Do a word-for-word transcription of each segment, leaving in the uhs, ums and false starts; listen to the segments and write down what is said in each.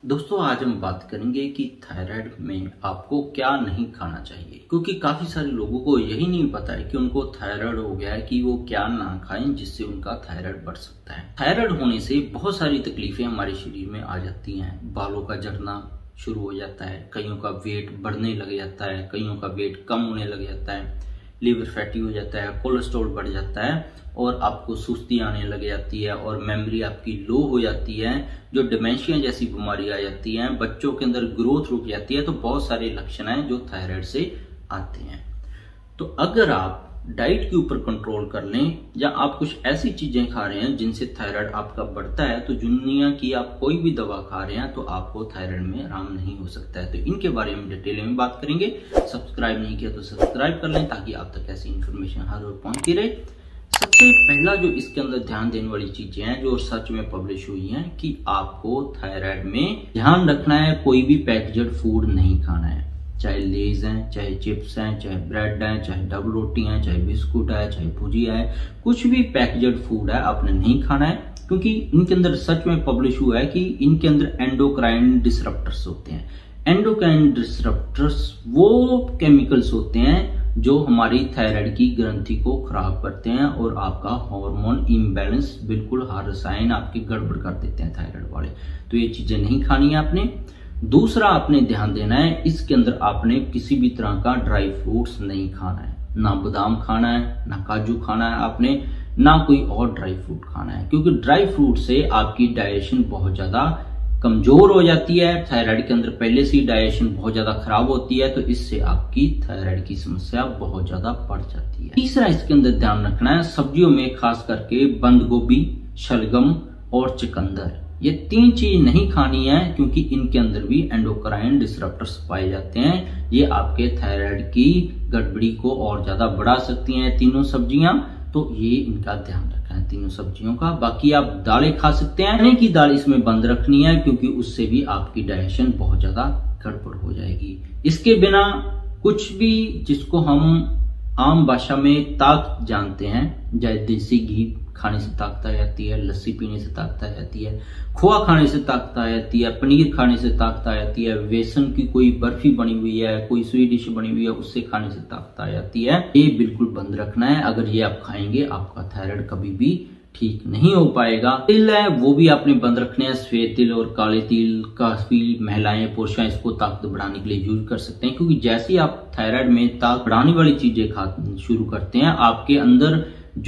दोस्तों आज हम बात करेंगे कि थायराइड में आपको क्या नहीं खाना चाहिए, क्योंकि काफी सारे लोगों को यही नहीं पता है कि उनको थायराइड हो गया है कि वो क्या ना खाएं जिससे उनका थायराइड बढ़ सकता है। थायराइड होने से बहुत सारी तकलीफें हमारे शरीर में आ जाती हैं। बालों का झड़ना शुरू हो जाता है, कईयों का वेट बढ़ने लग जाता है, कईयों का वेट कम होने लग जाता है, लीवर फैटी हो जाता है, कोलेस्ट्रॉल बढ़ जाता है और आपको सुस्ती आने लग जाती है और मेमोरी आपकी लो हो जाती है। जो डिमेंशिया जैसी बीमारी आ जाती है, बच्चों के अंदर ग्रोथ रुक जाती है। तो बहुत सारे लक्षण हैं जो थायराइड से आते हैं। तो अगर आप डाइट के ऊपर कंट्रोल कर लें या आप कुछ ऐसी चीजें खा रहे हैं जिनसे थायराइड आपका बढ़ता है, तो दुनिया की आप कोई भी दवा खा रहे हैं तो आपको थायराइड में आराम नहीं हो सकता है। तो इनके बारे में डिटेल में बात करेंगे। सब्सक्राइब नहीं किया तो सब्सक्राइब कर लें ताकि आप तक ऐसी इंफॉर्मेशन हर रोज पहुंचती रहे। सबसे पहला जो इसके अंदर ध्यान देने वाली चीजें हैं जो सच में पब्लिश हुई हैं कि आपको थायराइड में ध्यान रखना है, कोई भी पैकेज्ड फूड नहीं खाना है। चाहे लेज हैं, चाहे चिप्स हैं, चाहे ब्रेड है, चाहे डबल रोटी है, चाहे बिस्कुट है, चाहे भुजिया है, कुछ भी पैकेज्ड फूड है आपने नहीं खाना है, क्योंकि इनके अंदर सच में पब्लिश हुआ है कि इनके अंदर एंडोक्राइन डिसरप्टर्स होते हैं। एंडोक्राइन डिसरप्टर्स वो केमिकल्स होते हैं जो हमारी थायराइड की ग्रंथि को खराब करते हैं और आपका हार्मोन इम्बैलेंस, बिल्कुल हर रसायन आपके गड़बड़ कर देते हैं थायराइड वाले। तो ये चीजें नहीं खानी है आपने। दूसरा आपने ध्यान देना है, इसके अंदर आपने किसी भी तरह का ड्राई फ्रूट्स नहीं खाना है। ना बादाम खाना है, ना काजू खाना है आपने, ना कोई और ड्राई फ्रूट खाना है, क्योंकि ड्राई फ्रूट से आपकी डाइजेशन बहुत ज्यादा कमजोर हो जाती है। थायराइड के अंदर पहले से ही डाइजेशन बहुत ज्यादा खराब होती है, तो इससे आपकी थायराइड की समस्या बहुत ज्यादा बढ़ जाती है। तीसरा इसके अंदर ध्यान रखना है, सब्जियों में खास करके बंद गोभी, शलगम और चुकंदर, ये तीन चीज नहीं खानी है, क्योंकि इनके अंदर भी एंडोक्राइन डिसरप्टर्स पाए जाते हैं। ये आपके थायराइड की गड़बड़ी को और ज्यादा बढ़ा सकती हैं तीनों सब्जियां। तो ये इनका ध्यान रखना है तीनों सब्जियों का। बाकी आप दालें खा सकते हैं, चने की दाल इसमें बंद रखनी है, क्योंकि उससे भी आपकी डाइजेशन बहुत ज्यादा गड़बड़ हो जाएगी। इसके बिना कुछ भी जिसको हम आम भाषा में ताकत जानते हैं, चाहे देसी घी खाने से ताकत आ जाती है, लस्सी पीने से ताकत आ जाती है, खोआ खाने से ताकत आ जाती है, पनीर खाने से ताकत आ जाती है, बेसन की कोई बर्फी बनी हुई है, कोई स्वीट डिश बनी हुई है, उससे खाने से ताकत आ जाती है। ये बिल्कुल बंद रखना है। अगर ये आप खाएंगे आपका थायराइड कभी भी ठीक नहीं हो पाएगा। तिल है वो भी आपने बंद रखने हैं। सफेद तिल और काले तिल काफी महिलाएं पुरुष इसको ताकत बढ़ाने के लिए यूज कर सकते हैं, क्योंकि जैसे ही आप थायराइड में ताकत बढ़ाने वाली चीजें खा शुरू करते हैं, आपके अंदर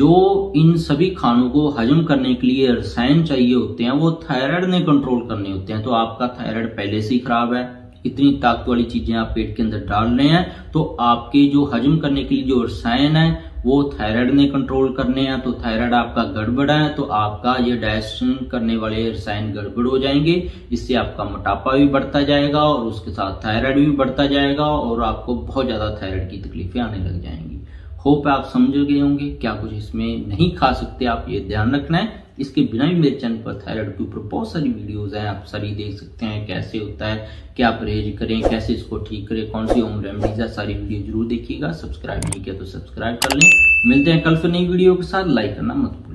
जो इन सभी खानों को हजम करने के लिए रसायन चाहिए होते हैं वो थायराइड ने कंट्रोल करने होते हैं। तो आपका थायराइड पहले से ही खराब है, इतनी ताकत वाली चीजें आप पेट के अंदर डाल रहे हैं, तो आपके जो हजम करने के लिए जो रसायन है वो थायराइड ने कंट्रोल करने हैं। तो थायराइड आपका गड़बड़ है, तो आपका ये डाइजेशन करने वाले रसायन गड़बड़ हो जाएंगे। इससे आपका मोटापा भी बढ़ता जाएगा और उसके साथ थायराइड भी बढ़ता जाएगा और आपको बहुत ज्यादा थायराइड की तकलीफें आने लग जाएंगी। होप आप समझ गए होंगे क्या कुछ इसमें नहीं खा सकते, आप ये ध्यान रखना है। इसके बिना भी मेरे चैनल पर थायराइड के ऊपर बहुत सारी वीडियोस हैं, आप सारी देख सकते हैं। कैसे होता है, क्या परहेज करें, कैसे इसको ठीक करें, कौन सी होम रेमेडीज है, सारी वीडियो जरूर देखिएगा। सब्सक्राइब नहीं किया तो सब्सक्राइब कर लें। मिलते हैं कल फिर नई वीडियो के साथ। लाइक करना मत भूलिए।